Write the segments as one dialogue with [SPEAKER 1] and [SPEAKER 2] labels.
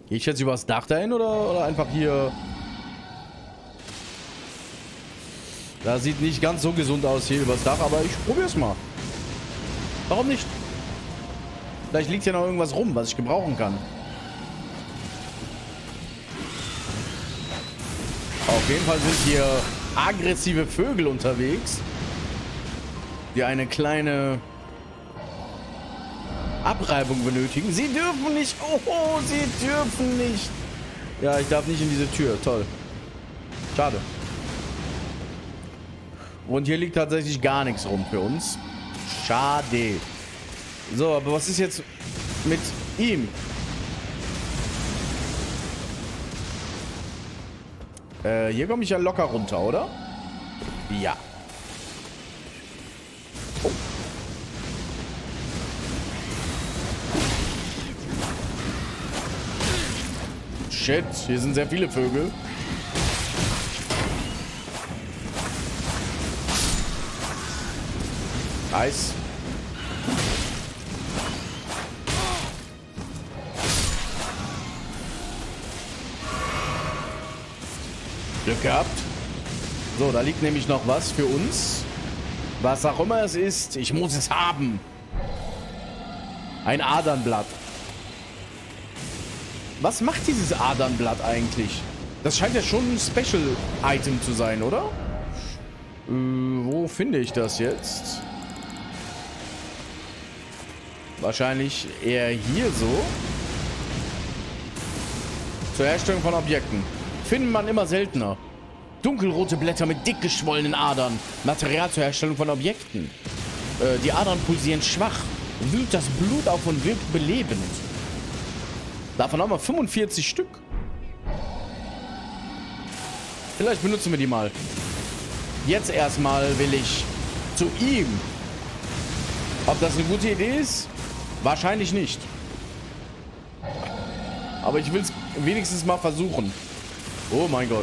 [SPEAKER 1] Gehe ich jetzt übers Dach dahin oder einfach hier? Das sieht nicht ganz so gesund aus hier übers Dach, aber ich probiere es mal. Warum nicht? Vielleicht liegt ja noch irgendwas rum, was ich gebrauchen kann. Auf jeden Fall sind hier aggressive Vögel unterwegs, die eine kleine Abreibung benötigen. Sie dürfen nicht. Oh, sie dürfen nicht. Ja, ich darf nicht in diese Tür. Toll. Schade. Und hier liegt tatsächlich gar nichts rum für uns. Schade. So, aber was ist jetzt mit ihm? Hier komme ich ja locker runter, oder? Ja. Oh. Shit, hier sind sehr viele Vögel. Nice. Glück gehabt. So, da liegt nämlich noch was für uns. Was auch immer es ist, ich muss es haben. Ein Adernblatt. Was macht dieses Adernblatt eigentlich? Das scheint ja schon ein Special-Item zu sein, oder? Wo finde ich das jetzt? Wahrscheinlich eher hier so. Zur Herstellung von Objekten. Findet man immer seltener. Dunkelrote Blätter mit dick geschwollenen Adern. Material zur Herstellung von Objekten. Die Adern pulsieren schwach. Wühlt das Blut auf und wirkt belebend. Davon haben wir 45 Stück. Vielleicht benutzen wir die mal. Jetzt erstmal will ich zu ihm. Ob das eine gute Idee ist? Wahrscheinlich nicht. Aber ich will es wenigstens mal versuchen. Oh mein Gott.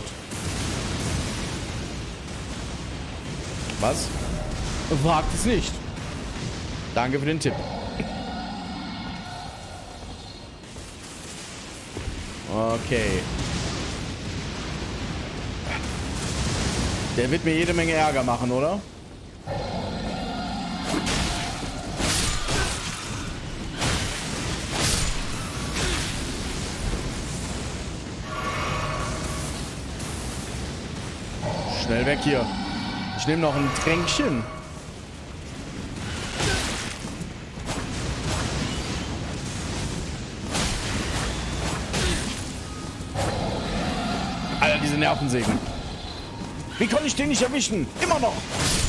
[SPEAKER 1] Was? Wagt es nicht. Danke für den Tipp. Okay. Der wird mir jede Menge Ärger machen, oder? Schnell weg hier. Ich nehme noch ein Tränkchen. Alter, diese Nervensägen. Wie konnte ich den nicht erwischen? Immer noch.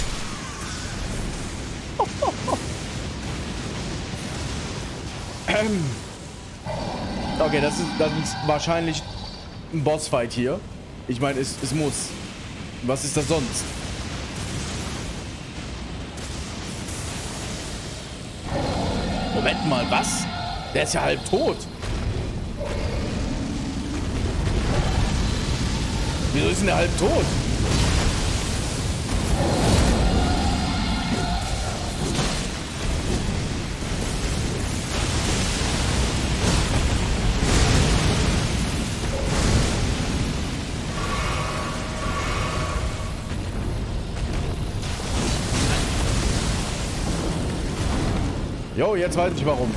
[SPEAKER 1] Okay, das ist wahrscheinlich ein Bossfight hier. Ich meine, es muss. Was ist das sonst? Moment mal, was? Der ist ja halb tot. Wieso ist denn der halb tot? Jo, jetzt weiß ich warum.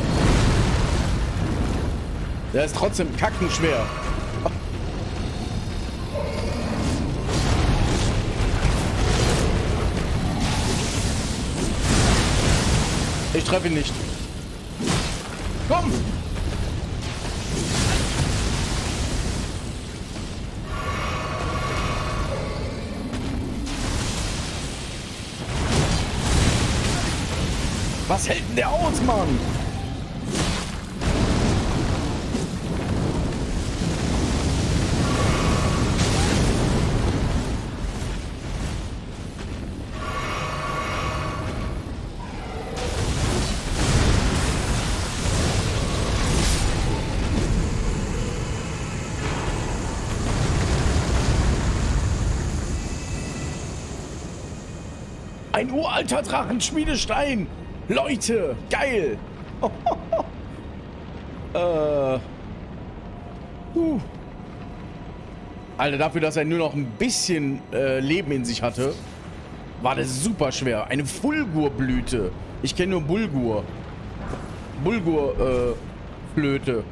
[SPEAKER 1] Der ist trotzdem kackenschwer. Ich treffe ihn nicht. Komm! Was hält denn der aus, Mann? Ein uralter Drachenschmiedestein! Leute, geil! Alter, dafür, dass er nur noch ein bisschen Leben in sich hatte, war das super schwer. Eine Fulgurblüte. Ich kenne nur Bulgur. Bulgur-Flöte.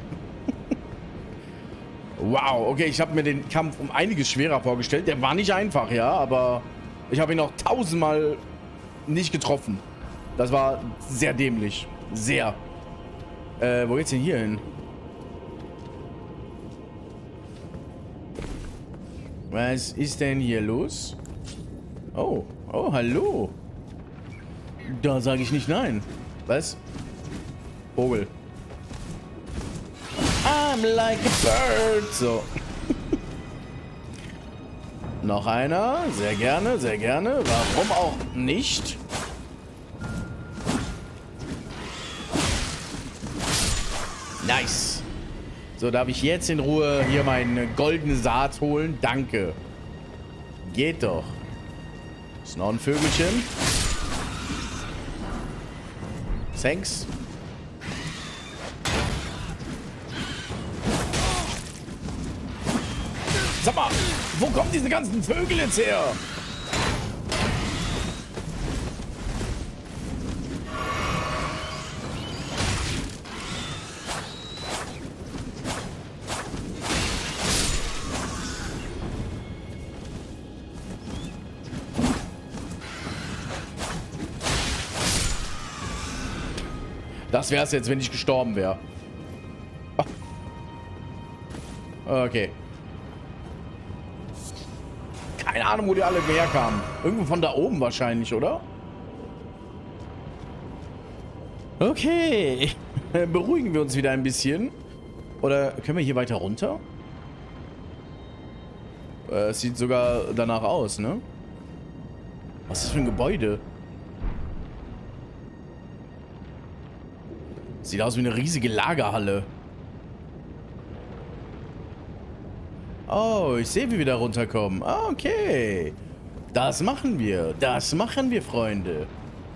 [SPEAKER 1] Wow, okay, ich habe mir den Kampf um einiges schwerer vorgestellt. Der war nicht einfach, ja, aber ich habe ihn auch 1000-mal nicht getroffen. Das war sehr dämlich. Sehr. Wo geht's denn hier hin? Was ist denn hier los? Oh, oh, hallo. Da sage ich nicht nein. Was? Vogel. I'm like a bird. So. Noch einer. Sehr gerne, sehr gerne. Warum auch nicht? Nice. So, darf ich jetzt in Ruhe hier meine goldene Saat holen? Danke. Geht doch. Ist noch ein Vögelchen. Thanks. Sag mal, wo kommen diese ganzen Vögel jetzt her? Das wär's jetzt, wenn ich gestorben wäre. Okay. Keine Ahnung, wo die alle herkamen. Irgendwo von da oben wahrscheinlich, oder? Okay. Beruhigen wir uns wieder ein bisschen. Oder können wir hier weiter runter? Es sieht sogar danach aus, ne? Was ist das für ein Gebäude? Sieht aus wie eine riesige Lagerhalle. Oh, ich sehe, wie wir da runterkommen. Ah, okay. Das machen wir. Das machen wir, Freunde.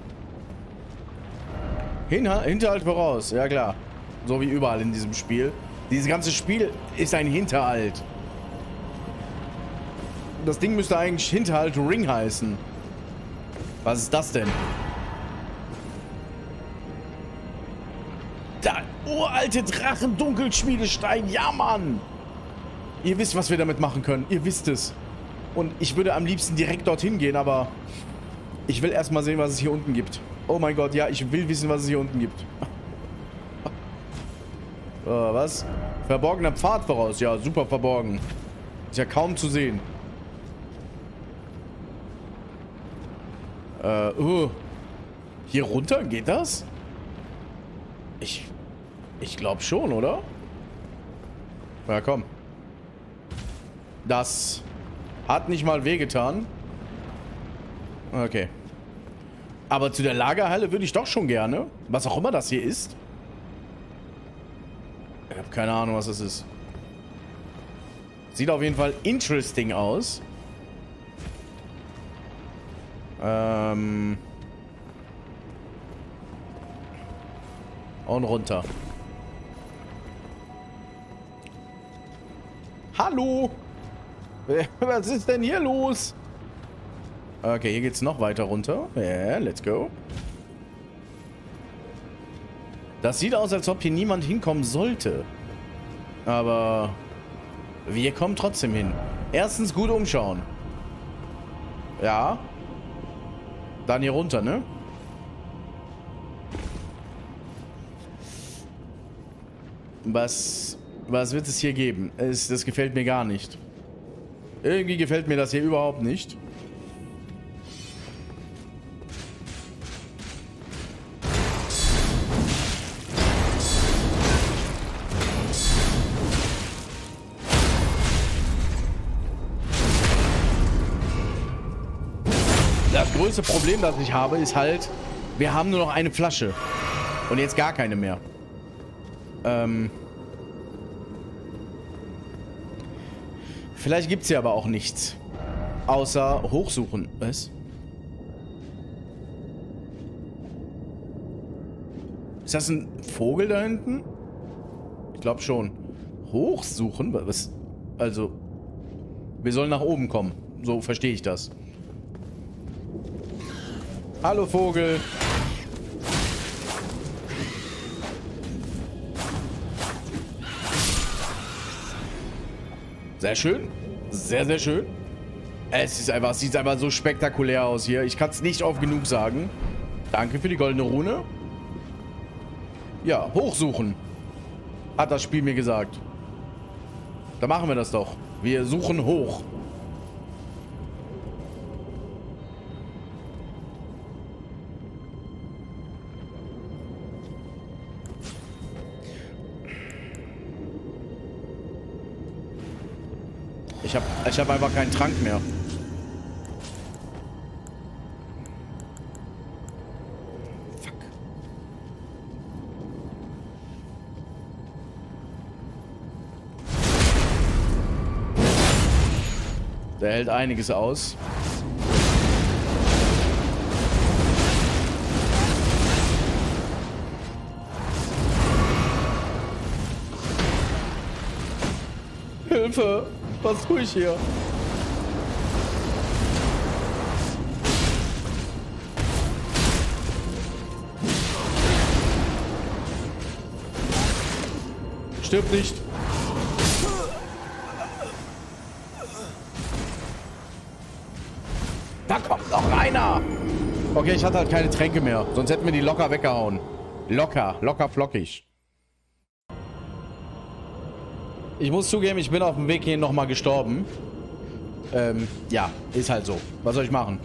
[SPEAKER 1] Hinterhalt voraus. Ja, klar. So wie überall in diesem Spiel. Dieses ganze Spiel ist ein Hinterhalt. Das Ding müsste eigentlich Hinterhalt Ring heißen. Was ist das denn? Da, uralte Drachen, Dunkelschmiedestein. Ja, Mann. Ihr wisst, was wir damit machen können. Ihr wisst es. Und ich würde am liebsten direkt dorthin gehen, aber ich will erstmal sehen, was es hier unten gibt. Oh mein Gott, ja, ich will wissen, was es hier unten gibt. Was? Verborgener Pfad voraus. Ja, super verborgen. Ist ja kaum zu sehen. Hier runter? Geht das? Ich glaube schon, oder? Ja, komm. Das hat nicht mal wehgetan. Okay. Aber zu der Lagerhalle würde ich doch schon gerne. Was auch immer das hier ist. Ich habe keine Ahnung, was das ist. Sieht auf jeden Fall interesting aus. Und runter. Hallo? Was ist denn hier los? Okay, hier geht's noch weiter runter. Ja, yeah, let's go. Das sieht aus, als ob hier niemand hinkommen sollte. Aber wir kommen trotzdem hin. Erstens gut umschauen. Ja. Dann hier runter, ne? Was wird es hier geben? Das gefällt mir gar nicht. Irgendwie gefällt mir das hier überhaupt nicht. Das größte Problem, das ich habe, ist halt, wir haben nur noch eine Flasche. Und jetzt gar keine mehr. Vielleicht gibt es hier aber auch nichts. Außer hochsuchen. Was? Ist das ein Vogel da hinten? Ich glaube schon. Hochsuchen? Was? Also, wir sollen nach oben kommen. So verstehe ich das. Hallo Vogel. Sehr schön. Sehr, sehr schön. Es sieht einfach so spektakulär aus hier. Ich kann es nicht oft genug sagen. Danke für die goldene Rune. Ja, hochsuchen. Hat das Spiel mir gesagt. Da machen wir das doch. Wir suchen hoch. Ich hab einfach keinen Trank mehr. Fuck. Der hält einiges aus. Hilfe! Was tue ich hier? Stirb nicht. Da kommt noch einer. Okay, ich hatte halt keine Tränke mehr. Sonst hätten wir die locker weggehauen. Locker flockig. Ich muss zugeben, ich bin auf dem Weg hier nochmal gestorben. Ja, ist halt so. Was soll ich machen?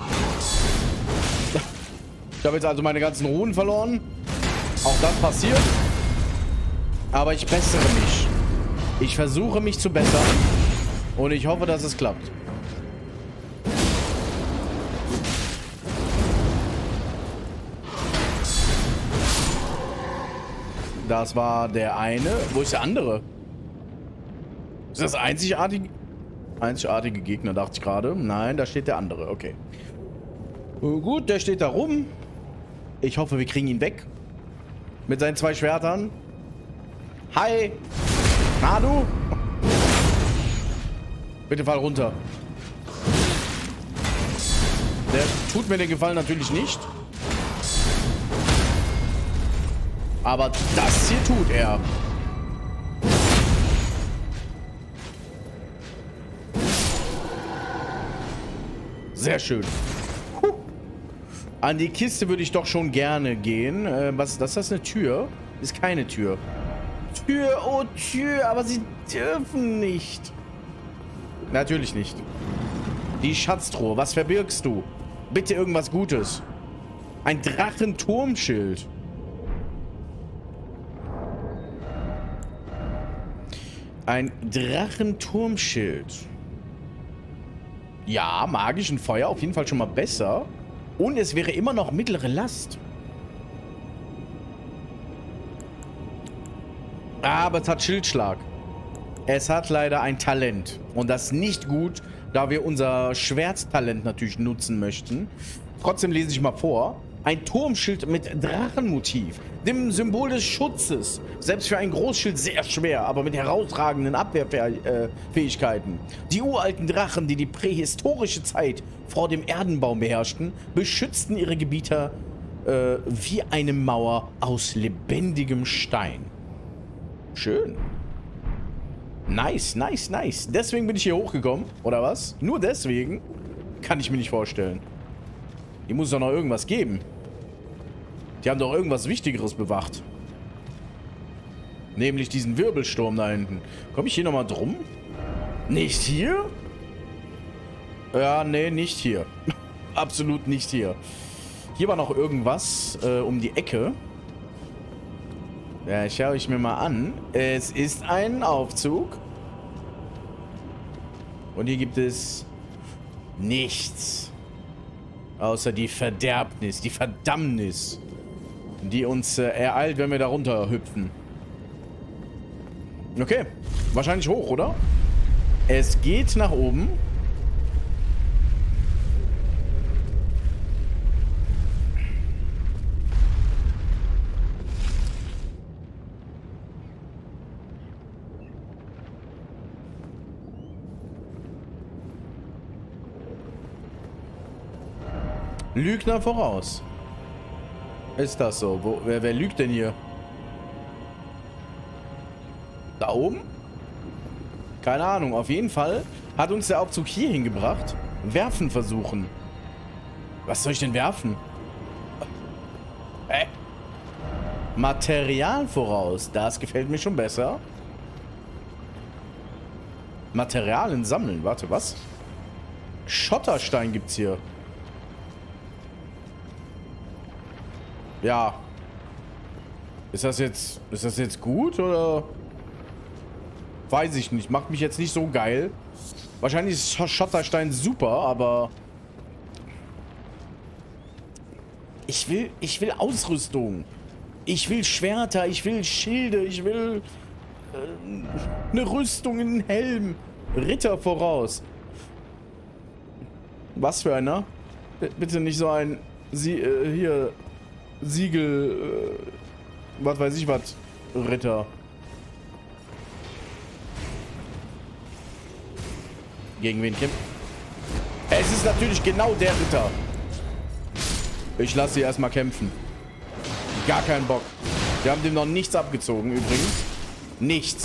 [SPEAKER 1] Ich habe jetzt also meine ganzen Runen verloren. Auch das passiert. Aber ich bessere mich. Ich versuche mich zu bessern. Und ich hoffe, dass es klappt. Das war der eine. Wo ist der andere? Ist das einzigartige Gegner, dachte ich gerade. Nein, da steht der andere. Okay. Gut, der steht da rum. Ich hoffe, wir kriegen ihn weg. Mit seinen 2 Schwertern. Hi. Na, du? Bitte fall runter. Der tut mir den Gefallen natürlich nicht. Aber das hier tut er. Sehr schön. An die Kiste würde ich doch schon gerne gehen. Was ist das? Eine Tür? Ist keine Tür. Tür, oh Tür, aber sie dürfen nicht. Natürlich nicht. Die Schatztruhe, was verbirgst du? Bitte irgendwas Gutes. Ein Drachenturmschild. Ein Drachenturmschild. Ja, magischen Feuer auf jeden Fall schon mal besser. Und es wäre immer noch mittlere Last. Aber es hat Schildschlag. Es hat leider ein Talent. Und das nicht gut, da wir unser Schwerttalent natürlich nutzen möchten. Trotzdem lese ich mal vor. Ein Turmschild mit Drachenmotiv, dem Symbol des Schutzes. Selbst für ein Großschild sehr schwer, aber mit herausragenden Abwehrfähigkeiten. Die uralten Drachen, die die prähistorische Zeit vor dem Erdenbaum beherrschten, beschützten ihre Gebieter wie eine Mauer aus lebendigem Stein. Schön. Nice, nice, nice. Deswegen bin ich hier hochgekommen, oder was? Nur deswegen? Kann ich mir nicht vorstellen. Hier muss es doch noch irgendwas geben. Die haben doch irgendwas Wichtigeres bewacht. Nämlich diesen Wirbelsturm da hinten. Komme ich hier nochmal drum? Nicht hier? Ja, nee, nicht hier. Absolut nicht hier. Hier war noch irgendwas um die Ecke. Ja, schaue ich mir mal an. Es ist ein Aufzug. Und hier gibt es nichts. Außer die Verderbnis, die Verdammnis, die uns ereilt, wenn wir da runter hüpfen. Okay, wahrscheinlich hoch, oder? Es geht nach oben. Lügner voraus. Ist das so? Wer lügt denn hier? Da oben? Keine Ahnung. Auf jeden Fall hat uns der Aufzug hier hingebracht. Werfen versuchen. Was soll ich denn werfen? Material voraus. Das gefällt mir schon besser. Materialien sammeln. Warte, was? Schotterstein gibt's hier. Ja. Ist das jetzt gut oder? Weiß ich nicht. Macht mich jetzt nicht so geil. Wahrscheinlich ist Schotterstein super, aber ich will Ausrüstung. Ich will Schwerter, ich will Schilde, ich will eine Rüstung, einen Helm. Ritter voraus. Was für einer? Bitte nicht so ein hier Siegel, was weiß ich was, Ritter. Gegen wen kämpft? Es ist natürlich genau der Ritter. Ich lasse sie erstmal kämpfen. Gar keinen Bock. Wir haben dem noch nichts abgezogen übrigens. Nichts.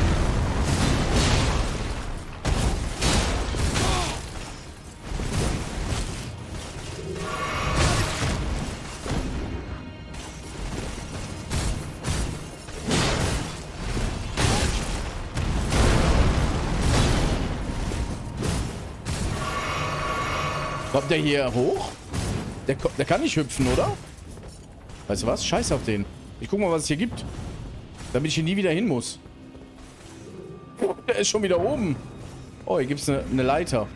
[SPEAKER 1] Kommt der hier hoch? Der kann nicht hüpfen, oder? Weißt du was? Scheiß auf den. Ich guck mal, was es hier gibt. Damit ich hier nie wieder hin muss. Der ist schon wieder oben. Oh, hier gibt es eine Leiter.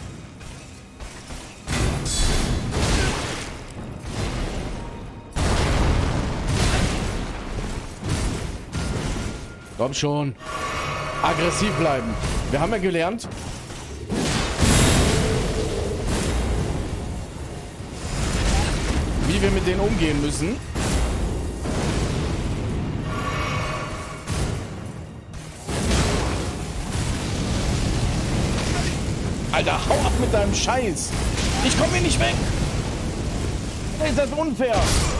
[SPEAKER 1] Komm schon. Aggressiv bleiben. Wir haben ja gelernt. Wie wir mit denen umgehen müssen. Alter, hau ab mit deinem Scheiß. Ich komme hier nicht weg. Ist das unfair.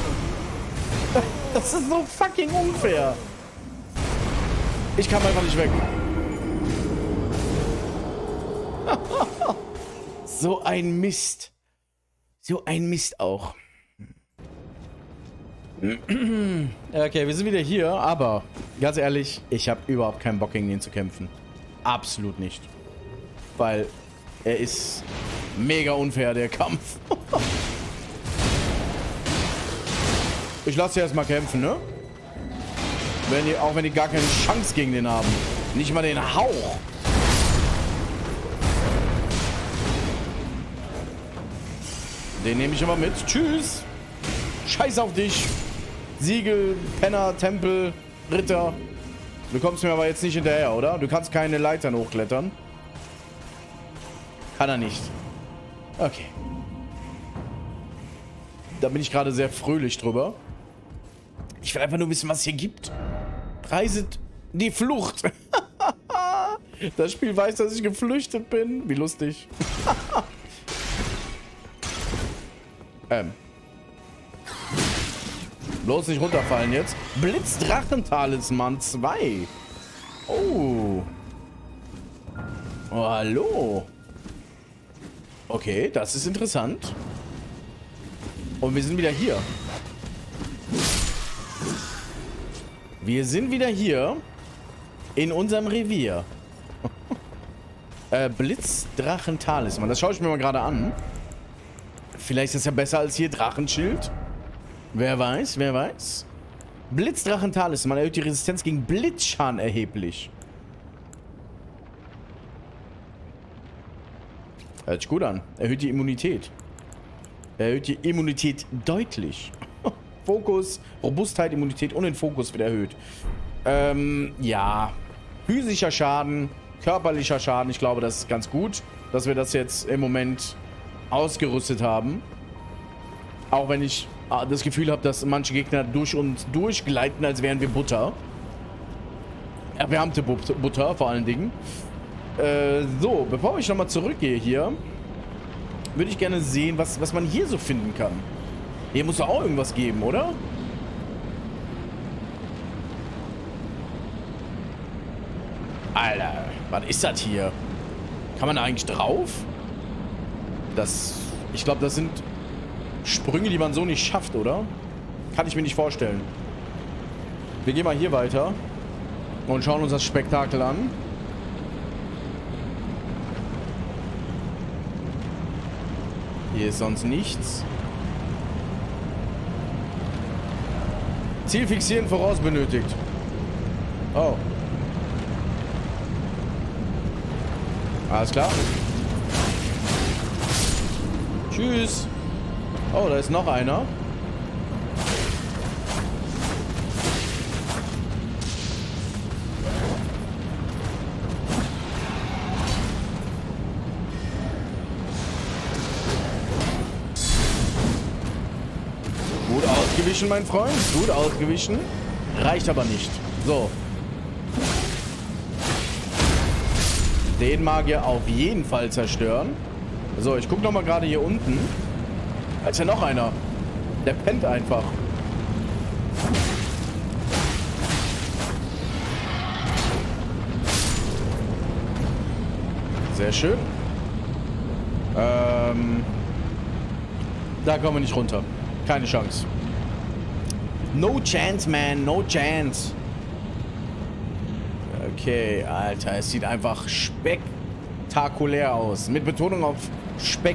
[SPEAKER 1] Das ist so fucking unfair. Ich kam einfach nicht weg. So ein Mist. So ein Mist auch. Okay, wir sind wieder hier, aber ganz ehrlich, ich habe überhaupt keinen Bock, gegen ihn zu kämpfen. Absolut nicht. Weil er ist mega unfair, der Kampf. Ich lasse sie erstmal kämpfen, ne? Auch wenn die gar keine Chance gegen den haben. Nicht mal den Hauch. Den nehme ich aber mit. Tschüss. Scheiß auf dich. Siegel, Penner, Tempel, Ritter. Du kommst mir aber jetzt nicht hinterher, oder? Du kannst keine Leitern hochklettern. Kann er nicht. Okay. Da bin ich gerade sehr fröhlich drüber. Ich will einfach nur wissen, was es hier gibt. Preiset die Flucht. Das Spiel weiß, dass ich geflüchtet bin. Wie lustig. Bloß nicht runterfallen jetzt. Blitzdrachentalisman 2. Oh. Oh, hallo. Okay, das ist interessant. Und wir sind wieder hier. Wir sind wieder hier. In unserem Revier. Blitzdrachentalisman. Das schaue ich mir mal gerade an. Vielleicht ist es ja besser als hier Drachenschild. Wer weiß, wer weiß. Blitzdrachentalisman erhöht die Resistenz gegen Blitzschaden erheblich. Hört sich gut an. Erhöht die Immunität. Erhöht die Immunität deutlich. Fokus, Robustheit, Immunität und den Fokus wird erhöht. Ja. Physischer Schaden, körperlicher Schaden. Ich glaube, das ist ganz gut, dass wir das jetzt im Moment ausgerüstet haben. Auch wenn ich das Gefühl habe, dass manche Gegner durch uns durchgleiten, als wären wir Butter. Erwärmte Butter vor allen Dingen. So, bevor ich nochmal zurückgehe hier, würde ich gerne sehen, was man hier so finden kann. Hier muss doch auch irgendwas geben, oder? Alter, was ist das hier? Kann man da eigentlich drauf? Ich glaube, das sind Sprünge, die man so nicht schafft, oder? Kann ich mir nicht vorstellen. Wir gehen mal hier weiter und schauen uns das Spektakel an. Hier ist sonst nichts. Ziel fixieren voraus benötigt. Oh. Alles klar. Tschüss. Oh, da ist noch einer. Gut ausgewichen, mein Freund. Gut ausgewichen. Reicht aber nicht. So. Den Magier auf jeden Fall zerstören. So, ich gucke nochmal gerade hier unten. Da ist ja noch einer. Der pennt einfach. Sehr schön. Da kommen wir nicht runter. Keine Chance. No chance, man. No chance. Okay, Alter. Es sieht einfach spektakulär aus. Mit Betonung auf Speck.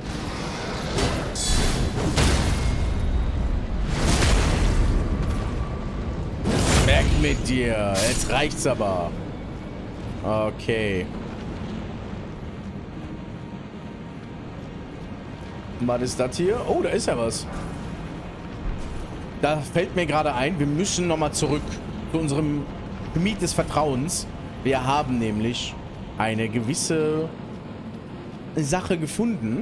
[SPEAKER 1] Weg mit dir. Jetzt reicht's aber. Okay. Was ist das hier? Oh, da ist ja was. Da fällt mir gerade ein, wir müssen nochmal zurück zu unserem Gebiet des Vertrauens. Wir haben nämlich eine gewisse Sache gefunden.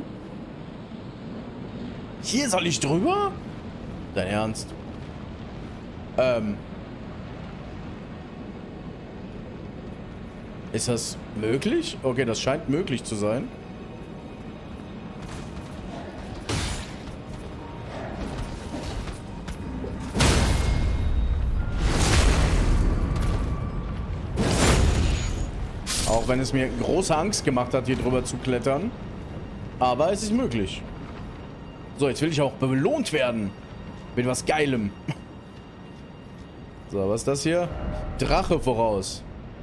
[SPEAKER 1] Hier soll ich drüber? Dein Ernst? Ist das möglich? Okay, das scheint möglich zu sein. Auch wenn es mir große Angst gemacht hat, hier drüber zu klettern. Aber es ist möglich. So, jetzt will ich auch belohnt werden. Mit was Geilem. So, was ist das hier? Drache voraus.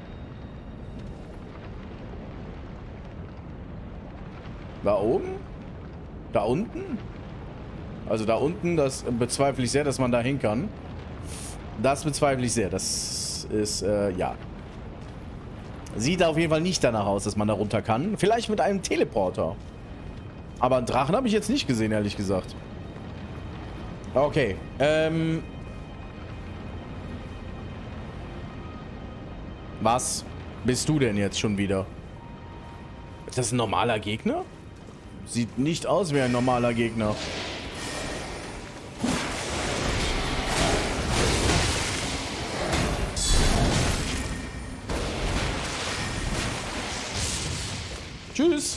[SPEAKER 1] Da oben? Da unten? Also da unten, das bezweifle ich sehr, dass man da hin kann. Das bezweifle ich sehr. Das ist, ja. Sieht auf jeden Fall nicht danach aus, dass man da runter kann. Vielleicht mit einem Teleporter. Aber einen Drachen habe ich jetzt nicht gesehen, ehrlich gesagt. Okay. Was bist du denn jetzt schon wieder? Ist das ein normaler Gegner? Sieht nicht aus wie ein normaler Gegner. Tschüss.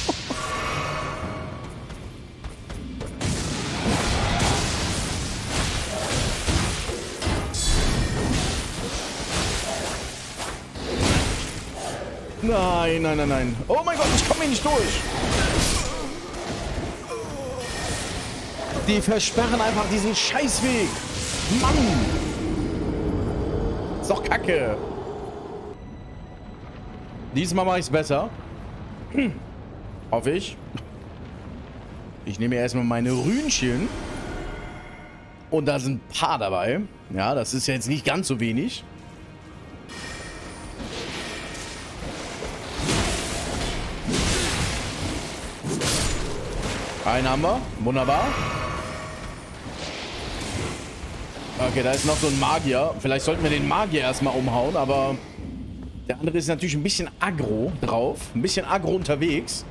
[SPEAKER 1] Nein, nein, nein, nein. Oh mein Gott, ich komme hier nicht durch. Die versperren einfach diesen Scheißweg. Mann. Ist doch kacke. Diesmal mache ich es besser. Hoffe ich. Ich nehme erstmal meine Rühnchen. Und da sind ein paar dabei. Ja, das ist ja jetzt nicht ganz so wenig. Einen haben wir. Wunderbar. Okay, da ist noch so ein Magier. Vielleicht sollten wir den Magier erstmal umhauen, aber der andere ist natürlich ein bisschen aggro drauf. Ein bisschen aggro unterwegs.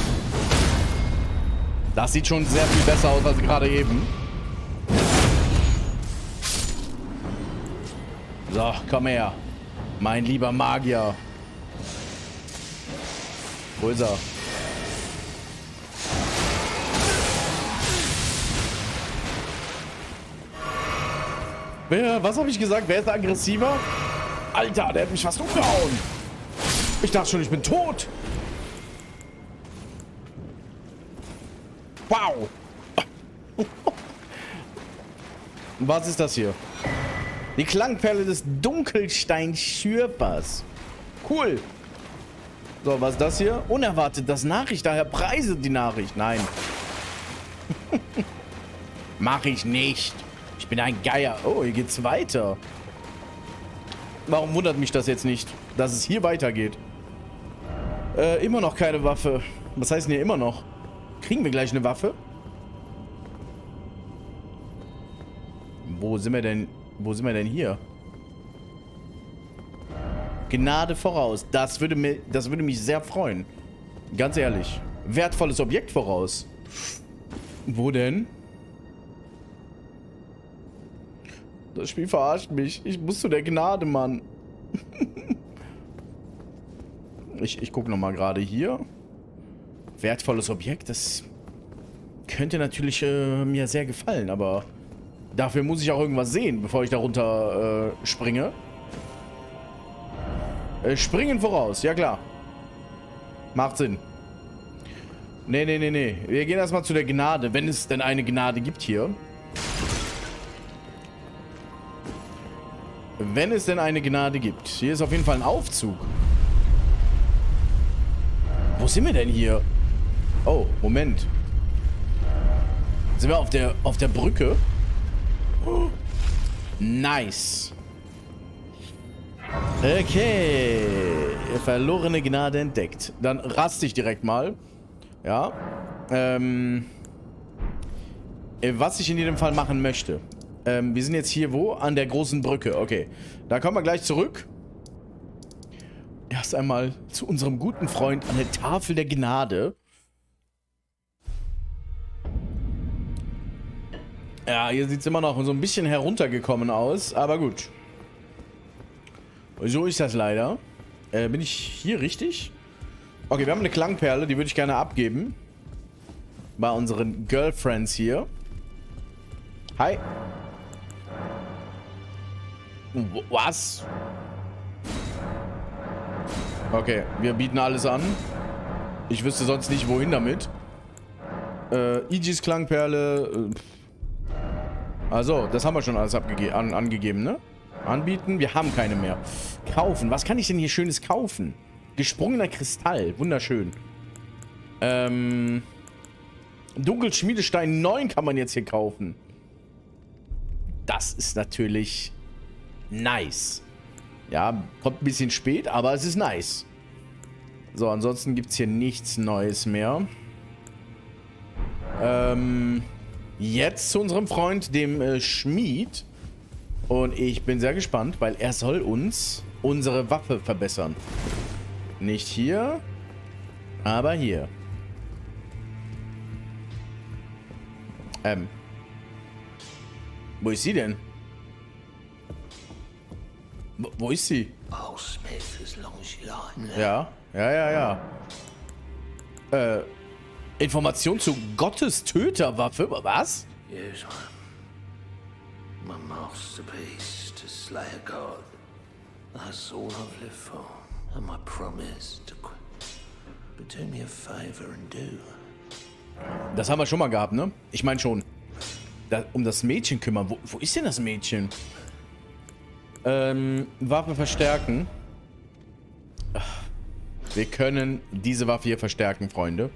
[SPEAKER 1] Das sieht schon sehr viel besser aus als gerade eben. So, komm her. Mein lieber Magier. Wo ist er? Was habe ich gesagt? Wer ist aggressiver? Alter, der hat mich fast umgehauen. Ich dachte schon, ich bin tot. Wow. Was ist das hier? Die Klangperle des Dunkelstein-Schürpers. Cool. So, was ist das hier? Unerwartet, das Nachricht. Daher preise die Nachricht. Nein. Mach ich nicht. Ich bin ein Geier. Oh, hier geht's weiter. Warum wundert mich das jetzt nicht, dass es hier weitergeht? Immer noch keine Waffe. Was heißt denn hier immer noch? Kriegen wir gleich eine Waffe? Wo sind wir denn? Wo sind wir denn hier? Gnade voraus. Das würde mich sehr freuen. Ganz ehrlich. Wertvolles Objekt voraus. Wo denn? Das Spiel verarscht mich. Ich muss zu der Gnade, Mann. Ich gucke nochmal gerade hier. Wertvolles Objekt. Das könnte natürlich mir sehr gefallen, aber dafür muss ich auch irgendwas sehen, bevor ich darunter springe. Springen voraus, ja klar. Macht Sinn. Nee. Wir gehen erstmal zu der Gnade, wenn es denn eine Gnade gibt hier. Wenn es denn eine Gnade gibt. Hier ist auf jeden Fall ein Aufzug. Wo sind wir denn hier? Oh, Moment. Sind wir auf der Brücke? Oh. Nice. Okay. Verlorene Gnade entdeckt. Dann raste ich direkt mal. Ja. Was ich in jedem Fall machen möchte. Wir sind jetzt hier wo? An der großen Brücke. Okay. Da kommen wir gleich zurück. Erst einmal zu unserem guten Freund an der Tafel der Gnade. Ja, hier sieht es immer noch so ein bisschen heruntergekommen aus. Aber gut. So ist das leider. Bin ich hier richtig? Okay, wir haben eine Klangperle. Die würde ich gerne abgeben. Bei unseren Girlfriends hier. Hi. Was? Okay, wir bieten alles an. Ich wüsste sonst nicht, wohin damit. Igis Klangperle. Also, das haben wir schon alles angegeben, ne? Anbieten, wir haben keine mehr. Kaufen, was kann ich denn hier Schönes kaufen? Gesprungener Kristall, wunderschön. Dunkelschmiedestein 9 kann man jetzt hier kaufen. Das ist natürlich nice. Ja, kommt ein bisschen spät, aber es ist nice. So, ansonsten gibt es hier nichts Neues mehr. Jetzt zu unserem Freund, dem Schmied. Und ich bin sehr gespannt, weil er soll uns unsere Waffe verbessern. Nicht hier, aber hier. Wo ist sie denn? Wo ist sie? Ja. Information zu Gottes Töterwaffe? Was?
[SPEAKER 2] Here's one. My masterpiece to slay a god. That's all I've lived for. And my promise to quit. But do me a favor and do.
[SPEAKER 1] Das haben wir schon mal gehabt, ne? Ich meine schon. Um das Mädchen kümmern. Wo ist denn das Mädchen? Waffe verstärken. Wir können diese Waffe hier verstärken, Freunde.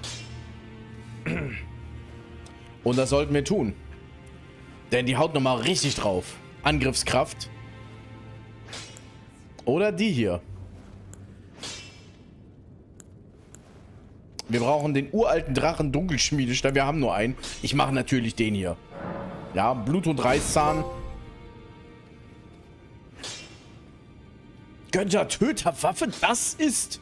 [SPEAKER 1] Und das sollten wir tun. Denn die haut nochmal richtig drauf. Angriffskraft. Oder die hier. Wir brauchen den uralten Drachen Dunkelschmiedestein. Wir haben nur einen. Ich mache natürlich den hier. Ja, Blut- und Reißzahn. Götter-Töterwaffe, das ist...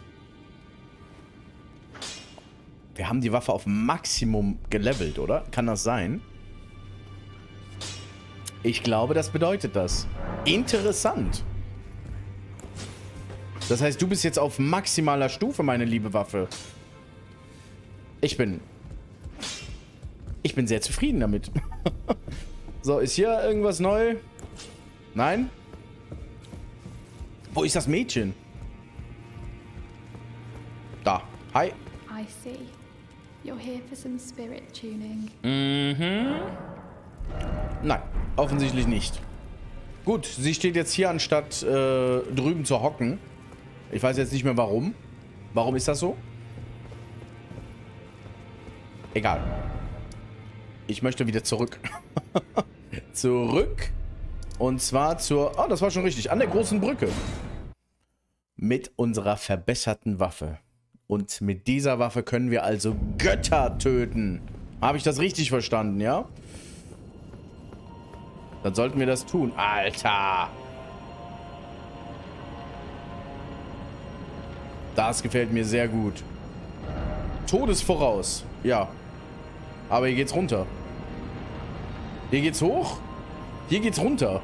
[SPEAKER 1] Wir haben die Waffe auf Maximum gelevelt, oder? Kann das sein? Ich glaube, das bedeutet das. Interessant. Das heißt, du bist jetzt auf maximaler Stufe, meine liebe Waffe. Ich bin sehr zufrieden damit. So, ist hier irgendwas neu? Nein? Wo ist das Mädchen? Da. Hi.
[SPEAKER 3] I see. You're here for some spirit tuning.
[SPEAKER 1] Mhm. Nein, offensichtlich nicht. Gut, sie steht jetzt hier, anstatt drüben zu hocken. Ich weiß jetzt nicht mehr warum. Warum ist das so? Egal. Ich möchte wieder zurück. Zurück. Und zwar zur... Oh, das war schon richtig. An der großen Brücke. Mit unserer verbesserten Waffe. Und mit dieser Waffe können wir also Götter töten. Habe ich das richtig verstanden, ja? Dann sollten wir das tun. Alter! Das gefällt mir sehr gut. Todesvoraus. Ja. Aber hier geht's runter. Hier geht's hoch. Hier geht's runter.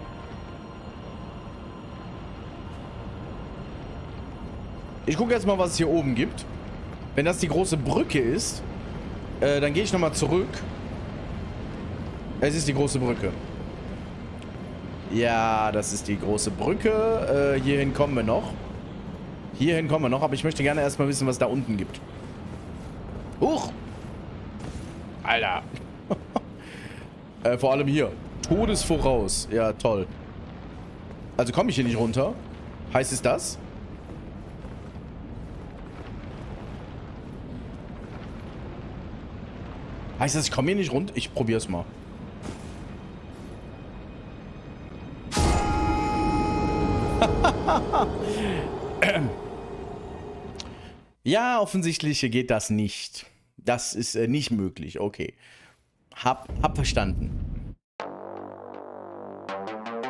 [SPEAKER 1] Ich gucke jetzt mal, was es hier oben gibt. Wenn das die große Brücke ist, dann gehe ich nochmal zurück. Es ist die große Brücke. Ja, das ist die große Brücke. Hierhin kommen wir noch. Hierhin kommen wir noch, aber ich möchte gerne erstmal wissen, was es da unten gibt. Huch! Alter. Vor allem hier. Todesvoraus. Ja, toll. Also komme ich hier nicht runter? Heißt es das? Heißt das, ich komme hier nicht runter? Ich probiere es mal. Ja, offensichtlich geht das nicht. Das ist nicht möglich. Okay. Hab verstanden.